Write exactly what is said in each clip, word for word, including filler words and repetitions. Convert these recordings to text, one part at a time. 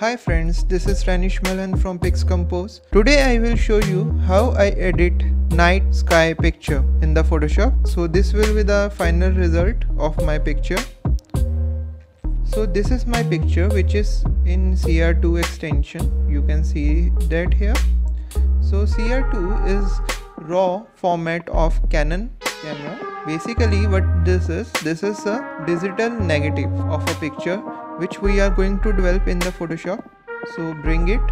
Hi friends, this is Ranish Malan from PixCompose. Today I will show you how I edit night sky picture in the Photoshop. So this will be the final result of my picture. So this is my picture which is in C R two extension. You can see that here. So C R two is raw format of Canon camera. Basically what this is, this is a digital negative of a picture which we are going to develop in the Photoshop. So bring it.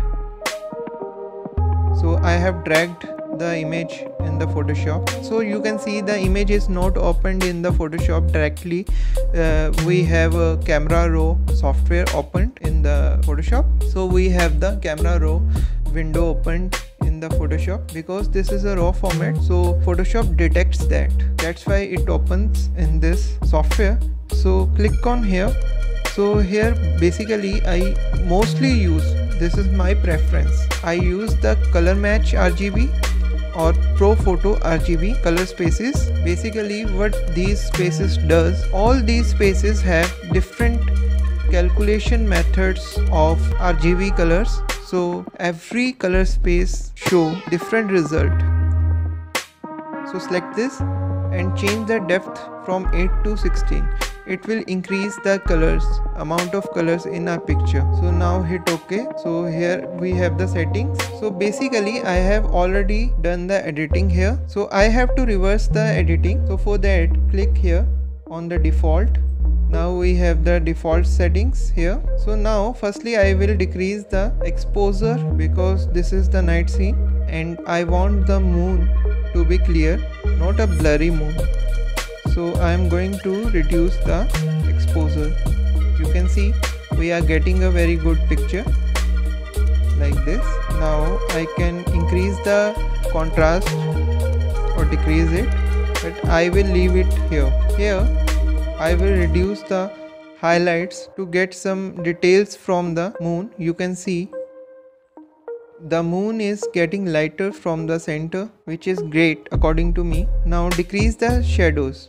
So I have dragged the image in the Photoshop. So you can see the image is not opened in the Photoshop directly. Uh, we have a Camera Raw software opened in the Photoshop. So we have the Camera Raw window opened in the Photoshop because this is a raw format. So Photoshop detects that. That's why it opens in this software. So click on here. So here basically I mostly use, this is my preference, I use the color match R G B or Pro Photo R G B color spaces. Basically what these spaces does, all these spaces have different calculation methods of R G B colors. So every color space show different result. So select this and change the depth from eight to sixteen. It will increase the colors, amount of colors in our picture. So now hit OK. So here we have the settings. So basically I have already done the editing here. So I have to reverse the editing. So for that click here on the default. Now we have the default settings here. So now firstly I will decrease the exposure because this is the night scene and I want the moon to be clear, not a blurry moon. So I am going to reduce the exposure. You can see we are getting a very good picture like this. Now I can increase the contrast or decrease it, but I will leave it here. Here I will reduce the highlights to get some details from the moon. You can see the moon is getting lighter from the center, which is great according to me. Now decrease the shadows.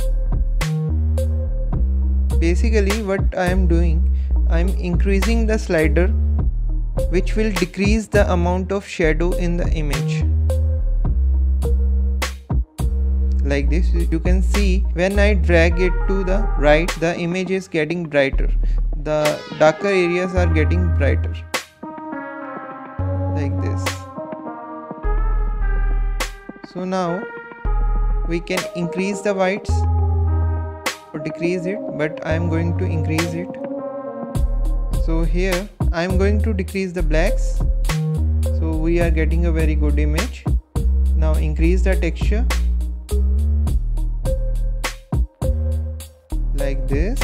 Basically what I am doing, I am increasing the slider which will decrease the amount of shadow in the image. Like this, you can see when I drag it to the right, the image is getting brighter. The darker areas are getting brighter. Like this. So now we can increase the whites or decrease it, but I am going to increase it. So here I am going to decrease the blacks. So we are getting a very good image. Now increase the texture like this,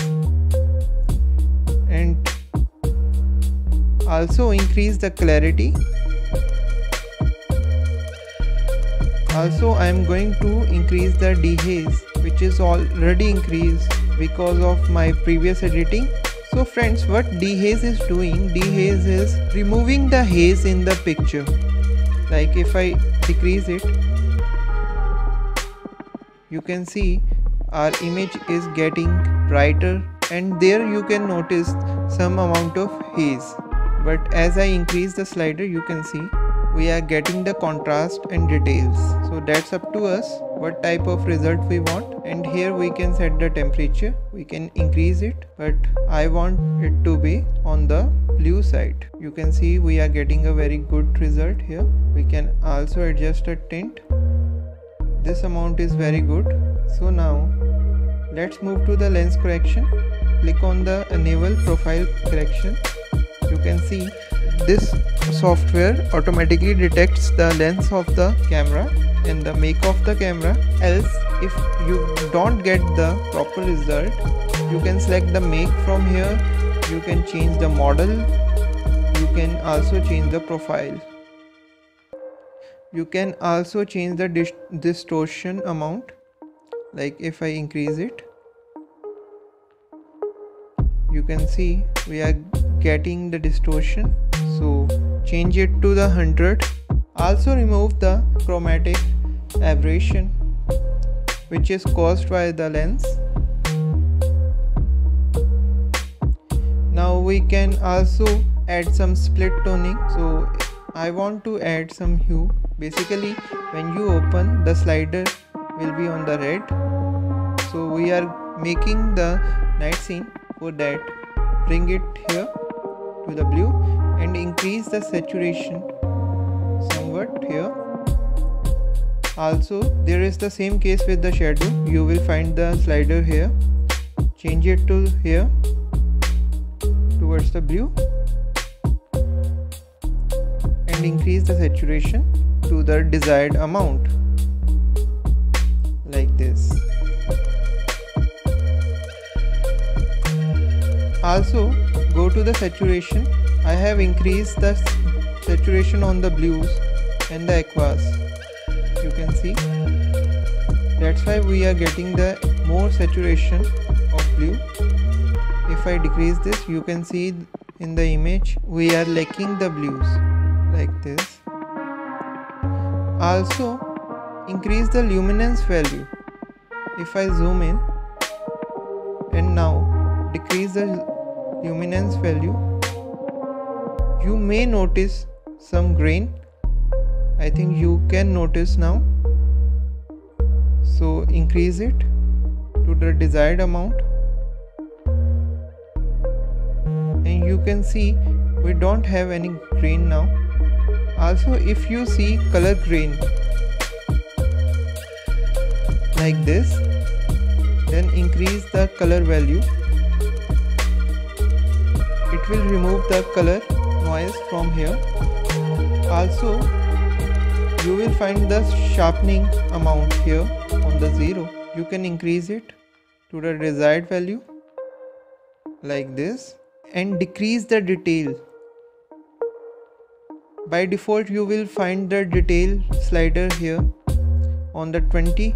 and also increase the clarity. Also I am going to increase the dehaze, which is already increased because of my previous editing. So friends, what dehaze is doing, dehaze is removing the haze in the picture. Like if I decrease it, you can see our image is getting brighter and there you can notice some amount of haze. But as I increase the slider, you can see we are getting the contrast and details. So that's up to us what type of result we want, and here we can set the temperature. We can increase it, but I want it to be on the blue side. You can see we are getting a very good result here. We can also adjust the tint. This amount is very good. So now let's move to the lens correction. Click on the enable profile correction. You can see this software automatically detects the lens of the camera and the make of the camera. Else if you don't get the proper result, you can select the make from here. You can change the model. You can also change the profile. You can also change the dis distortion amount. Like if I increase it, you can see we are getting the distortion. So change it to the one hundred. Also remove the chromatic aberration which is caused by the lens. Now we can also add some split toning. So I want to add some hue. Basically when you open, the slider will be on the red. So we are making the night scene. For that, bring it here to the blue and increase the saturation somewhat here. Also there is the same case with the shadow. You will find the slider here, change it to here towards the blue and increase the saturation to the desired amount like this. Also go to the saturation. I have increased the saturation on the blues and the aquas. You can see that's why we are getting the more saturation of blue. If I decrease this, you can see in the image we are lacking the blues like this. Also increase the luminance value. If I zoom in and now decrease the luminance value, you may notice some grain. I think you can notice now. So increase it to the desired amount and you can see we don't have any grain now. Also if you see color grain like this, then increase the color value. It will remove the color noise from here. Also you will find the sharpening amount here on the zero. You can increase it to the desired value like this and decrease the detail. By default you will find the detail slider here on the twenty.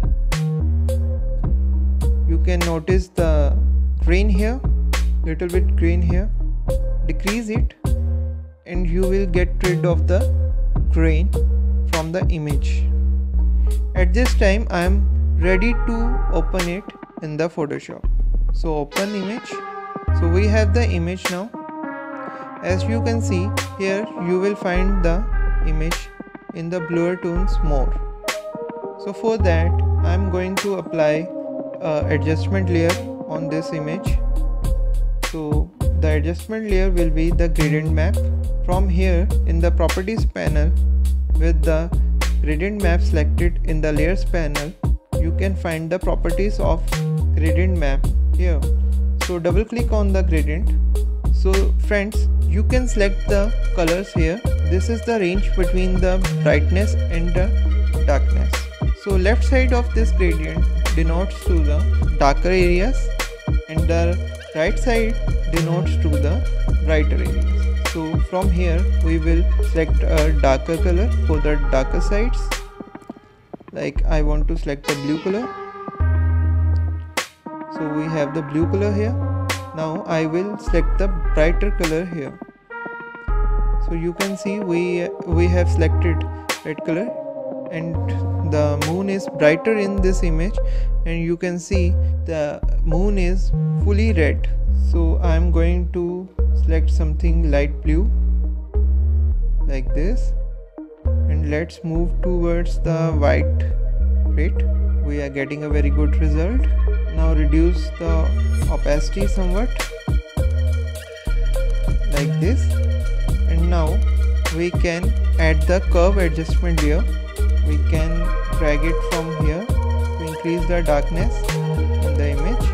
You can notice the grain here, little bit grain here. Decrease it and you will get rid of the grain from the image. At this time I am ready to open it in the Photoshop. So open image. So we have the image now. As you can see here, you will find the image in the blur tones more. So for that I am going to apply a adjustment layer on this image. So the adjustment layer will be the gradient map. From here in the properties panel, with the gradient map selected in the layers panel, you can find the properties of gradient map here. So double click on the gradient. So friends, you can select the colors here. This is the range between the brightness and the darkness. So left side of this gradient denotes to the darker areas and the right side denotes to the brighter areas. So from here we will select a darker color for the darker sides. Like I want to select the blue color. So we have the blue color here. Now I will select the brighter color here. So you can see we we have selected red color and the moon is brighter in this image, and you can see the moon is fully red. So I am going to select something light blue like this, and let's move towards the white. Great, we are getting a very good result. Now reduce the opacity somewhat like this, and now we can add the curve adjustment layer. We can drag it from here to increase the darkness in the image,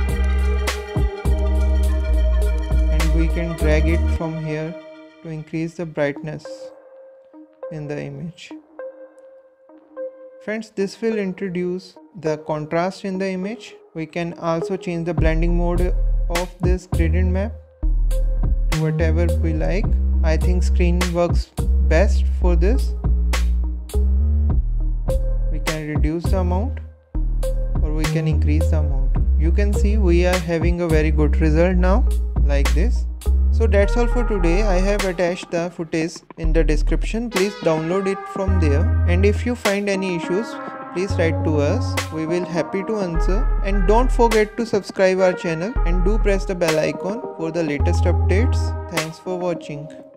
and we can drag it from here to increase the brightness in the image. Friends, this will introduce the contrast in the image. We can also change the blending mode of this gradient map to whatever we like. I think screen works best for this. We can reduce the amount or we can increase the amount. You can see we are having a very good result now like this. So that's all for today. I have attached the footage in the description. Please download it from there, and if you find any issues, please write to us. We will happy to answer. And don't forget to subscribe our channel and do press the bell icon for the latest updates. Thanks for watching.